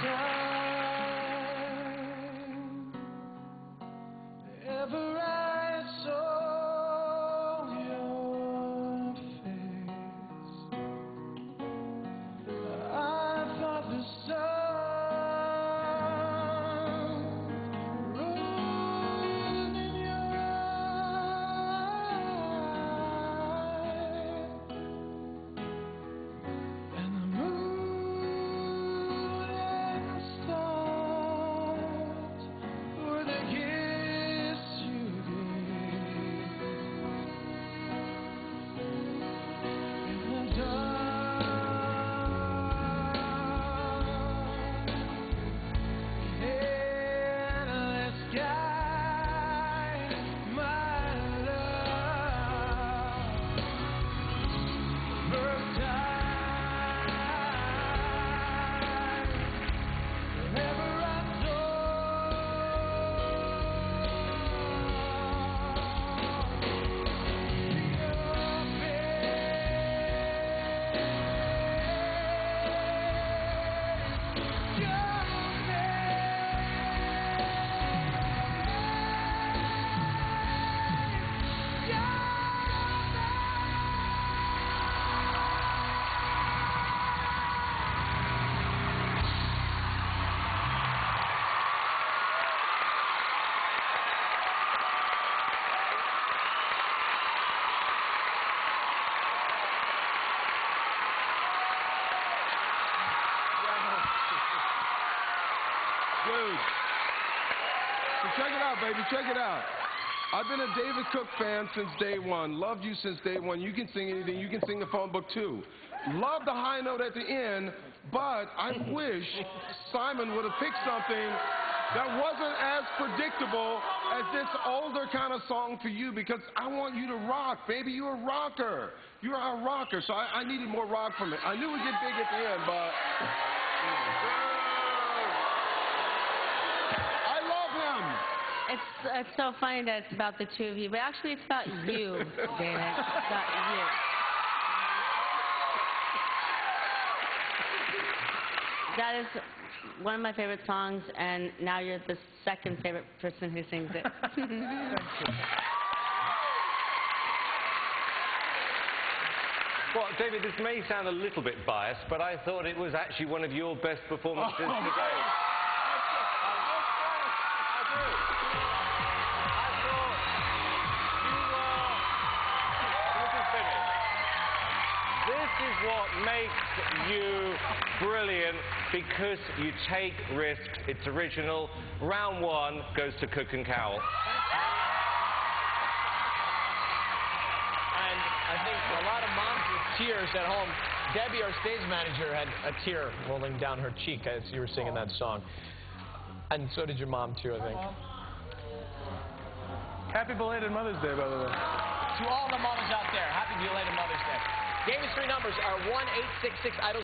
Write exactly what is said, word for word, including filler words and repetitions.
time ever I saw your face, I thought the sun rose in your eyes, and the moon and stars were the kiss you gave in the dark, endless sky, my love. First time ever I saw Dude. So check it out, baby. Check it out. I've been a David Cook fan since day one. Loved you since day one. You can sing anything. You can sing the phone book, too. Love the high note at the end, but I wish Simon would have picked something that wasn't as predictable as this older kind of song for you, because I want you to rock, baby. You're a rocker. You're a rocker, so I, I needed more rock from it. I knew we'd get big at the end, but... I love him. It's, it's so funny that it's about the two of you, but actually it's about you, David. It's about you. That is one of my favorite songs, and now you're the second favorite person who sings it. Well, David, this may sound a little bit biased, but I thought it was actually one of your best performances Oh, today. This is what makes you brilliant, because you take risks. It's original. Round one goes to Cook and Cowell. And I think a lot of moms with tears at home. Debbie, our stage manager, had a tear rolling down her cheek as you were singing that song. And so did your mom, too, I think. Happy belated Mother's Day, by the way. To all the mothers out there, happy belated Mother's Day. David's three numbers are one eight six six idol.